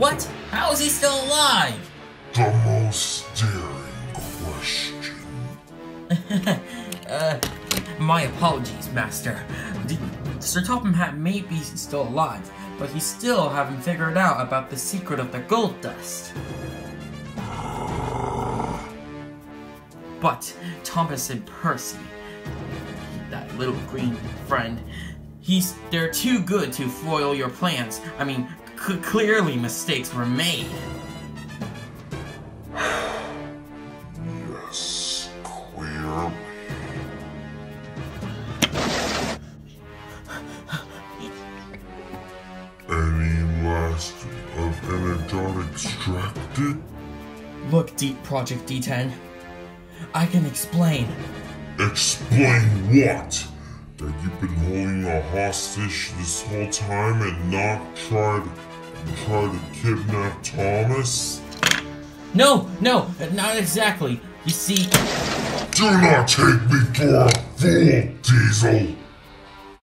What? How is he still alive? The most daring question. My apologies, Master. Sir Topham Hatt may be still alive, but he still haven't figured out about the secret of the gold dust. But Thomas and Percy, that little green friend, they're too good to foil your plans. I mean, clearly mistakes were made. Yes, clearly. Any last of energon extracted? Look, Project D10. I can explain. Explain what? That you've been holding a hostage this whole time and not try to kidnap Thomas? No, not exactly. You see... Do not take me for a fool, Diesel!